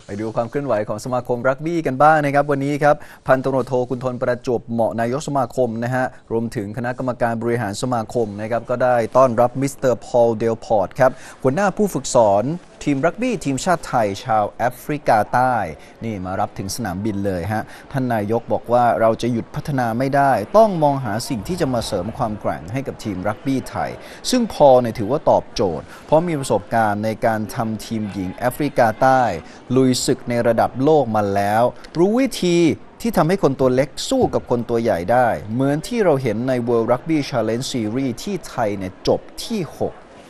ไปดูความเคลื่อนไหวของสมาคมรักบี้กันบ้างนะครับวันนี้ครับพันตำรวจโทคุณทนประจวบเหมาะนายกสมาคมนะฮะรวมถึงคณะกรรมการบริหารสมาคมนะครับก็ได้ต้อนรับมิสเตอร์พอลเดลพอร์ตครับหัวหน้าผู้ฝึกสอนทีมรักบี้ทีมชาติไทยชาวแอฟริกาใต้นี่มารับถึงสนามบินเลยฮะท่านนายกบอกว่าเราจะหยุดพัฒนาไม่ได้ต้องมองหาสิ่งที่จะมาเสริมความแกร่งให้กับทีมรักบี้ไทยซึ่งพอถือว่าตอบโจทย์เพราะมีประสบการณ์ในการทำทีมหญิงแอฟริกาใต้ลุยศึกในระดับโลกมาแล้วรู้วิธีที่ทำให้คนตัวเล็กสู้กับคนตัวใหญ่ได้เหมือนที่เราเห็นใน World Rugby Challenge Series ที่ไทยจบที่ 6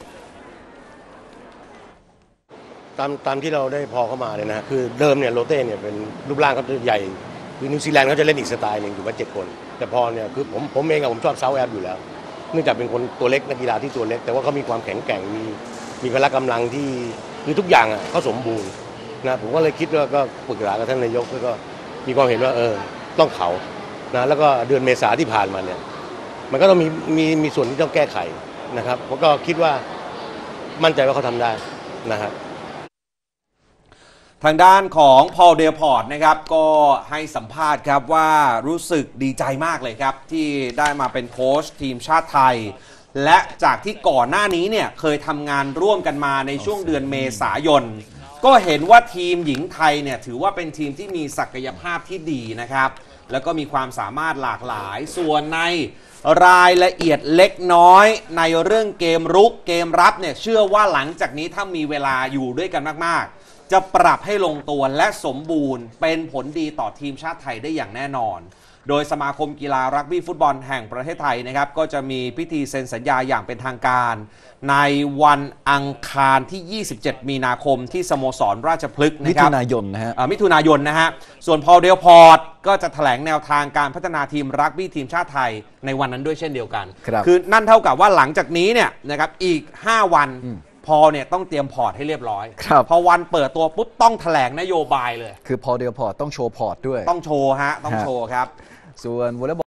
ตามที่เราได้พอเข้ามาเนี่ยนะคือเดิมเนี่ยโรเต้เนี่ยเป็นรูปร่างเขาจะใหญ่คือนิวซีแลนด์เขาจะเล่นอีกสไตล์หนึ่งอยู่ว่า7 คนแต่พอเนี่ยคือผมเองผมชอบเซาท์แอฟอยู่แล้วเนื่องจากเป็นคนตัวเล็กนักกีฬาที่ตัวเล็กแต่ว่าเขามีความแข็งแกร่งมีพละกำลังที่คือทุกอย่างเขาสมบูรณ์นะผมก็เลยคิดว่าก็ปรึกษากับท่านนายกก็มีความเห็นว่าต้องเขานะแล้วก็เดือนเมษาที่ผ่านมาเนี่ยมันก็ต้องมีส่วนที่ต้องแก้ไขนะครับผมก็คิดว่ามั่นใจว่าเขาทำได้นะครับทางด้านของพอลเดลพอร์ตนะครับก็ให้สัมภาษณ์ครับว่ารู้สึกดีใจมากเลยครับที่ได้มาเป็นโค้ชทีมชาติไทยและจากที่ก่อนหน้านี้เนี่ยเคยทำงานร่วมกันมาในช่วงเดือนเมษายนก็เห็นว่าทีมหญิงไทยเนี่ยถือว่าเป็นทีมที่มีศักยภาพที่ดีนะครับแล้วก็มีความสามารถหลากหลายส่วนในรายละเอียดเล็กน้อยในเรื่องเกมรุกเกมรับเนี่ยเชื่อว่าหลังจากนี้ถ้ามีเวลาอยู่ด้วยกันมากๆจะปรับให้ลงตัวและสมบูรณ์เป็นผลดีต่อทีมชาติไทยได้อย่างแน่นอนโดยสมาคมกีฬารักบี้ฟุตบอลแห่งประเทศไทยนะครับก็จะมีพิธีเซ็นสัญญาอย่างเป็นทางการในวันอังคารที่ 27 มีนาคมที่สโมสรราชพฤกษ์นะครับมิถุนายนนะฮะส่วนพอลเดลพอร์ตก็จะแถลงแนวทางการพัฒนาทีมรักบี้ทีมชาติไทยในวันนั้นด้วยเช่นเดียวกันคือนั่นเท่ากับว่าหลังจากนี้เนี่ยนะครับอีก5 วันพอเนี่ยต้องเตรียมพอร์ตให้เรียบร้อยพอวันเปิดตัวปุ๊บต้องแถลงนโยบายเลยคือพอเดียวพอร์ตต้องโชว์พอร์ตด้วยต้องโชว์ฮะต้องโชว์ครับส่วนวอลเลย์บอล